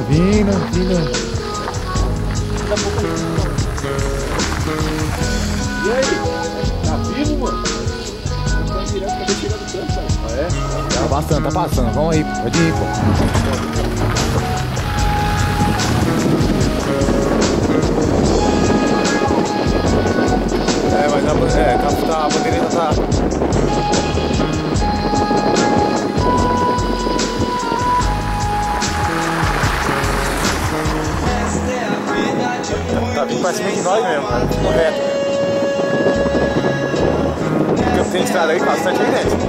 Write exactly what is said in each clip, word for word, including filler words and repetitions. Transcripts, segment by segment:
vindo, vindo. E aí? Tá vivo, mano? Tá direto, tá tirando tanto, cara. Ah, é? Tá passando, tá passando. Vamos aí, pode ir, pô. É, mas a, é, tá, tá, a bandeirinha tá... Tá vindo pra cima de nós mesmo, cara. Ficou reto mesmo. Tem estrada aí, bastante aí dentro.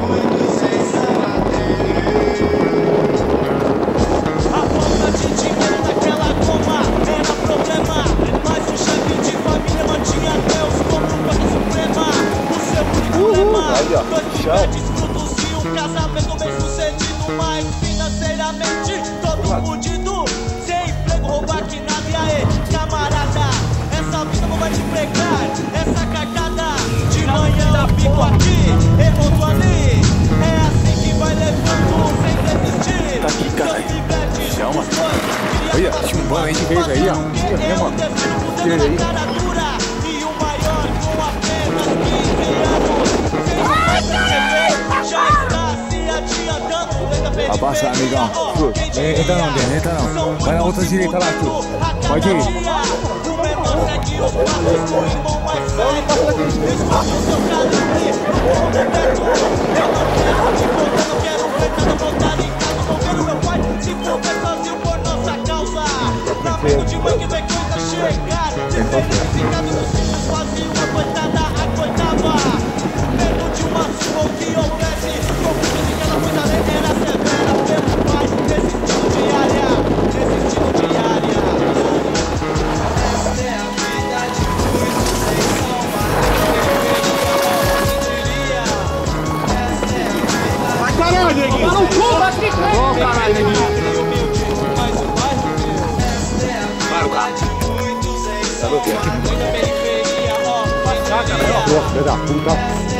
A falta de dinheiro naquela goma era problema, mas o chefe de família mantinha Deus como coisa suprema. O seu único lema, dois filhotes, frutos e um casamento bem sucedido, mas financeiramente todo fudido, sem emprego, roubar que nada. E aí, camarada, essa vida não vai te pregar, essa cagada de manhã, pico aqui, errou ali, é assim que vai levando sem desistir. Tá aqui, cara. Chama. Olha, chumbando aí de vez aí, ó. Olha, mano. Olha aí. E o maior com apenas quinze anos. Já está se adiantando. Abaixa, amigão. Entra não, Dena, entra não. Vai na outra direita lá, tu. Pode ir. Se for sozinho por nossa causa, na mão de mãe que vem coisa chegar. Descertificado dos filhos, fazia uma coitada, a coitava. Medo de uma surra que houvesse. Confio de que ela foi da lei, era severa pelo pai. Desistindo diária, desistindo diária. Essa é a vida de muitos sem salva. Quem diria? Essa é a vida. Vai, caralho, Neguinho! Tá no cu, vai ficar! Ô, caralho, Neguinho! Sabe o que? Aqui. Ah, cara, ó. Filho da puta.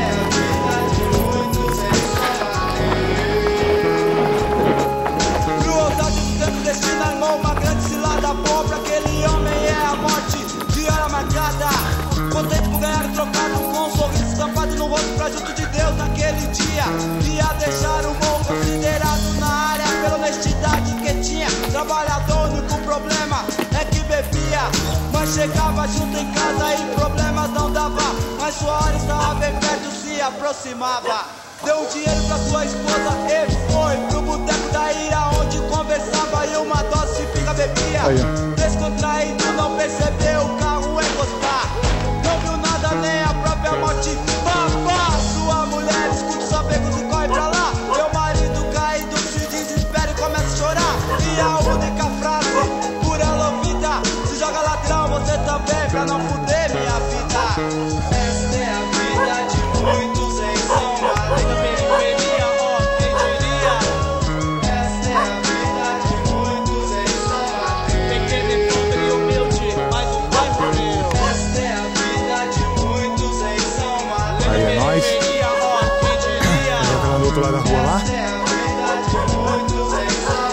Crueldade do tempo destina uma grande cilada. Pobre, aquele homem é a morte de hora marcada. Contente por ganhar trocado com um sorriso estampado no rosto pra junto de Deus naquele dia. Ia deixar o morro considerado na área pela honestidade que tinha. Trabalhador, o único problema é que bebia. Mas chegava junto em casa e problemas não dava. Mas sua hora estava bem perto, se aproximava. Deu dinheiro pra sua esposa e foi pro boteco da ira, onde conversava e uma dose de pinga bebia. Descontraído, não percebeu o carro encostar. Não viu nada, nem a própria morte. Papá, sua mulher escuta sua pergunta e corre pra lá. Meu marido caído se desespera e começa a chorar. E a única frase por ela ouvida: se joga ladrão, você também, pra não fuder minha vida. Esta é a vida de muitos em São Paulo. Da periferia, ó, quem diria? Esta é a vida de muitos em São Paulo. Pequeno e pobre e humilde, mas o pai morreu. Esta é a vida de muitos em São Paulo. Da periferia, ó, quem diria? Tá do outro lado da rua lá? Esta é a vida de muitos em São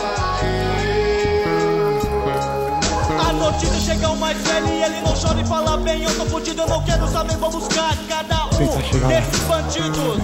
Paulo. A notícia chega ao mais velho e ele não chora e fala bem. Eu tô fudido, eu não quero saber, vou buscar cada um desses bandidos.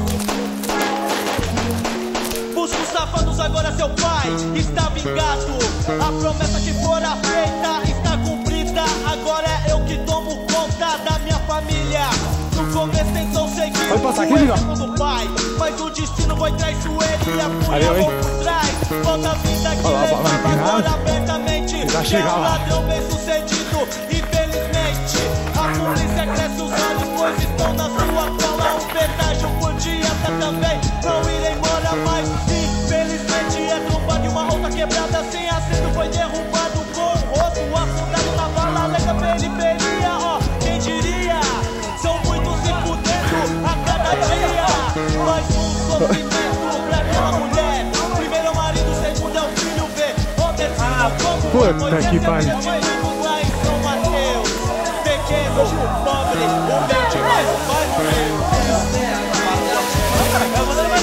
Busca os safados, agora seu pai está vingado. A promessa que fora feita está cumprida. Agora é eu que tomo conta da minha família. No começo tentou seguir Pode passar aqui, o amigo. exemplo do pai, mas o destino foi traiçoeiro e a Valeu, fúria hein? por trás. Toda a vida que Olha lá, levava vai empinado. agora abertamente. Vai chegar É um lá. ladrão bem sucedido, infelizmente. A polícia cresce os olhos, pois estão na sua cola. Um pedágio por dia tá também, não irei embora mais. Infelizmente é tromba de uma outra quebrada. Sem acento foi derrubado com o rosto afundado na vala. Além da periferia, ó, quem diria? São muitos se fudendo a cada dia. Mais um sofrimento pra aquela mulher. Primeiro é o marido, segundo é o filho, vê. O terceiro como Puta foi que pariu. lá em São Mateus. Pequeno, pobre, humilde, mas o pai morreu.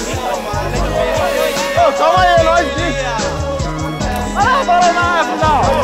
Ô, calma aí, nós. Ah, bora na final.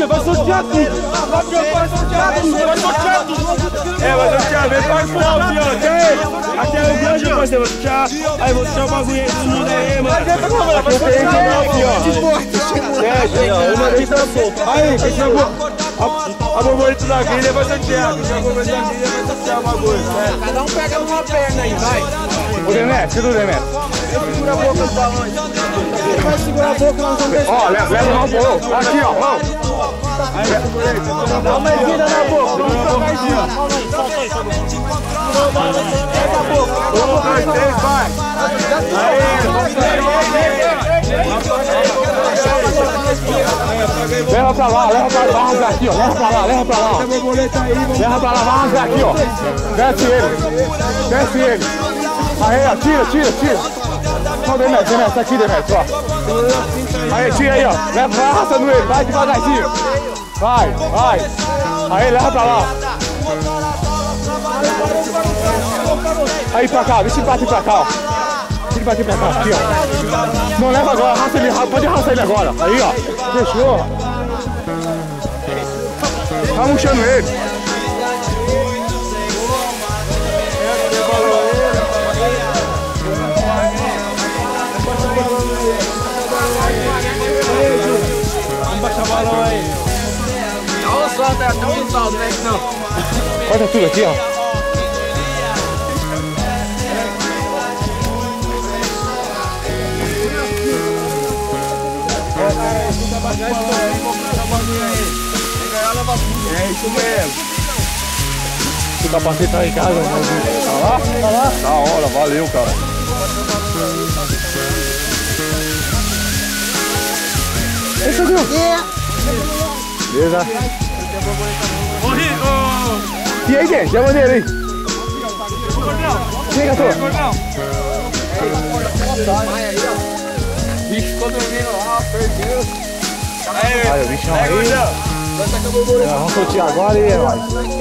Poxa, vai sortear tudo. Vai sortear tudo, vai sortear tudo. É, vai sortear, vem pra final, filho. Aqui é o grande, parceiro, vou sortear. Aí, vou sortear o bagulho aí, todo mundo aí, mano. Aqui eu tenho não, filho. É, gente, uma vez tá solto. Aí, quem chegou? A borboleta da grilha vai sortear. Quem chegou a da grilha vai sortear o bagulho. Cada um pega uma perna aí, vai. Ô, Demetrio, segura o Demetrio. Segura a boca do balão. Ele vai segurar a boca, nós vamos ver. Ó, leva, leva não, pô. Aqui, ó. Dá uma erguida na boca. Vamos trocar aqui, ó. Pega a boca. Um, dois, três, vai. Leva pra lá, leva pra lá, vai rasgar aqui, ó. Leva pra lá, leva pra lá. Leva pra lá, vai rasgar aqui, ó. Desce ele. Desce ele. Aí, ó, tira, tira, tira. Não, Demetrio, Demetrio, tá aqui, Demetrio, ó. Aí, tira aí, ó. Leva, vai arrastando ele, vai devagarzinho. Vai, vai. Aí, leva pra lá. Aí, pra cá, deixa ele bater pra cá, ó. Deixa ele bater pra cá, aqui, ó. Não, leva agora, arrasta ele, pode arrastar ele agora. Aí, ó. Fechou. Tá murchando ele. Baixa o balão aí. Olha o salto, até um salto, né? Não. Olha tudo aqui, ó. É isso mesmo. O capacete tá em casa, mas... Tá lá? Tá lá? Da hora, valeu, cara. Esse é o meu. Beleza. Ô, Rico! E aí, gente? E a bandeira aí? Quem gastou? O bicho ficou dormindo lá, perdeu. Olha o bichão aí. Vamos sortear agora e é nóis.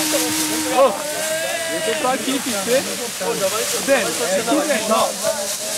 Deixa eu pra aqui, Piquet. Dentro, é aqui dentro.